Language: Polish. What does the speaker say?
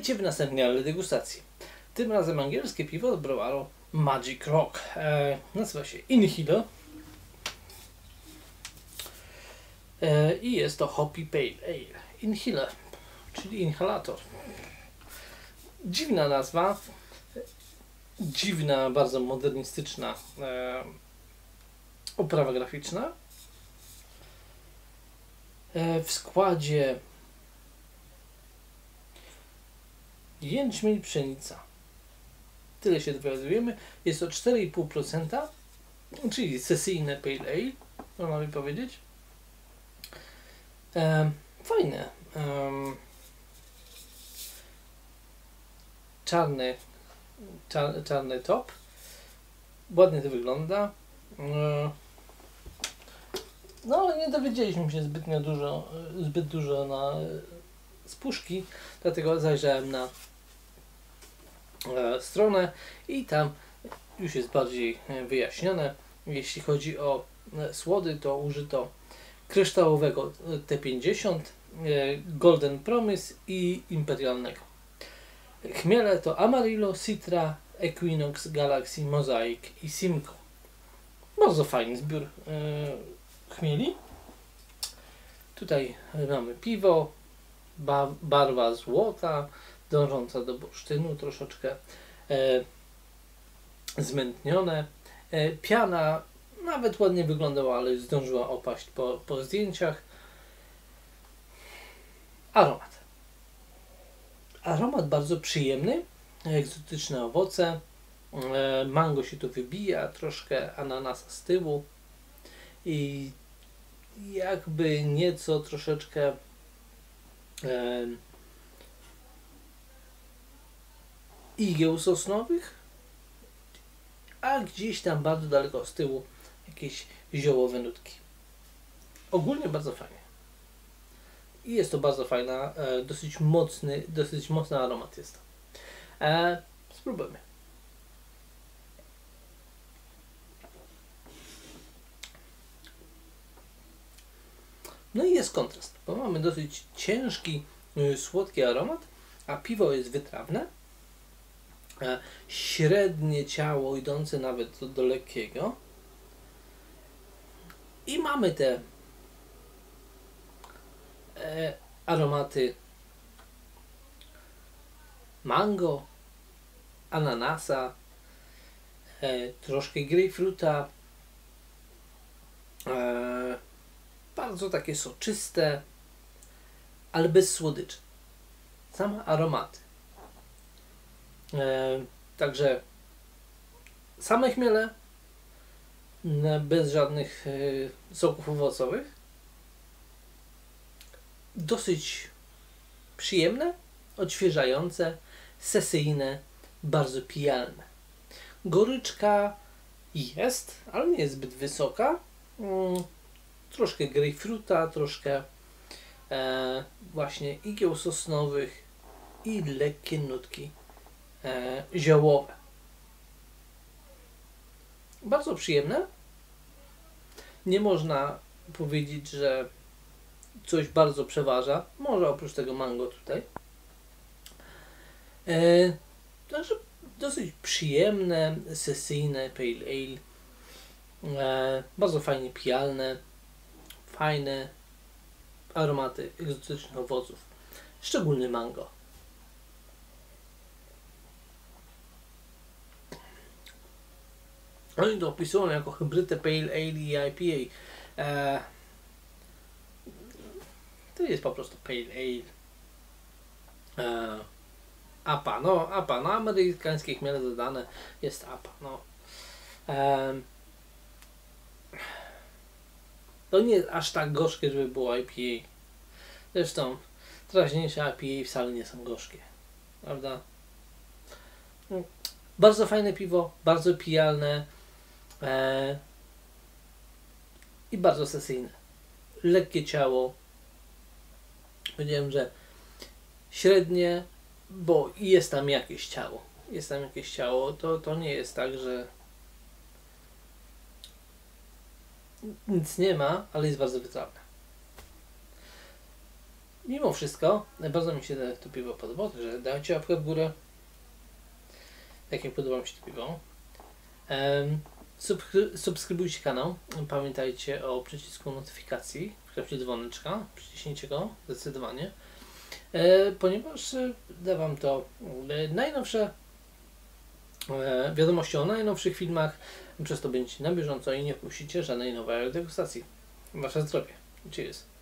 Witajcie w następnej degustacji. Tym razem angielskie piwo od browaru Magic Rock. Nazywa się Inhale. I jest to Hoppy Pale Ale. Inhale, czyli inhalator. Dziwna nazwa. Dziwna, bardzo modernistyczna oprawa graficzna. W składzie jęczmień, pszenica. Tyle się dowiadujemy. Jest to 4,5%, czyli sesyjne Pale Ale, można by powiedzieć. Fajne. Czarny top. Ładnie to wygląda. No ale nie dowiedzieliśmy się zbyt dużo z puszki, dlatego zajrzałem na stronę i tam już jest bardziej wyjaśnione. Jeśli chodzi o słody, to użyto kryształowego T50, Golden Promise i imperialnego. Chmiele to Amarillo, Citra, Equinox, Galaxy, Mosaic i Simcoe. Bardzo fajny zbiór chmieli. Tutaj mamy piwo, barwa złota, dążąca do bursztynu, troszeczkę zmętnione. Piana nawet ładnie wyglądała, ale zdążyła opaść po zdjęciach. Aromat bardzo przyjemny, egzotyczne owoce, mango się tu wybija, troszkę ananasa z tyłu i jakby nieco troszeczkę igieł sosnowych, a gdzieś tam bardzo daleko z tyłu jakieś ziołowe nutki. Ogólnie bardzo fajnie. I jest to bardzo fajna, dosyć mocny aromat jest to. Spróbujmy. No i jest kontrast, bo mamy dosyć ciężki, słodki aromat, a piwo jest wytrawne. Średnie ciało, idące nawet do lekkiego. I mamy te aromaty mango, ananasa, troszkę grejpfruta, bardzo takie soczyste, ale bez słodyczy. Same aromaty. Także same chmiele, bez żadnych soków owocowych. Dosyć przyjemne, odświeżające, sesyjne, bardzo pijalne. Goryczka jest, ale nie jest zbyt wysoka. Troszkę grejpfruta, troszkę właśnie igieł sosnowych i lekkie nutki ziołowe. Bardzo przyjemne. Nie można powiedzieć, że coś bardzo przeważa. Może oprócz tego mango tutaj. Także dosyć przyjemne, sesyjne Pale Ale. Bardzo fajnie pijalne. Fajne aromaty egzotycznych owoców. Szczególnie mango. Oni to opisują jako hybrydę Pale Ale i IPA. To jest po prostu Pale Ale. APA, no amerykańskie chmiele dodane jest APA, no. To nie jest aż tak gorzkie, żeby było IPA. Zresztą teraźniejsze IPA wcale nie są gorzkie, prawda? Bardzo fajne piwo, bardzo pijalne i bardzo sesyjne. Lekkie ciało. Powiedziałem, że średnie, bo jest tam jakieś ciało. To nie jest tak, że nic nie ma, ale jest bardzo wytrawne. mimo wszystko, bardzo mi się to piwo podoba, że dajcie łapkę w górę, tak jak podoba mi się to piwo. Subskrybujcie kanał, pamiętajcie o przycisku notyfikacji, wklepcie dzwoneczka, przyciśnijcie go zdecydowanie, ponieważ da Wam to najnowsze wiadomości o najnowszych filmach, przez to będziecie na bieżąco i nie wpuścicie żadnej nowej degustacji. Wasze zdrowie. Cheers.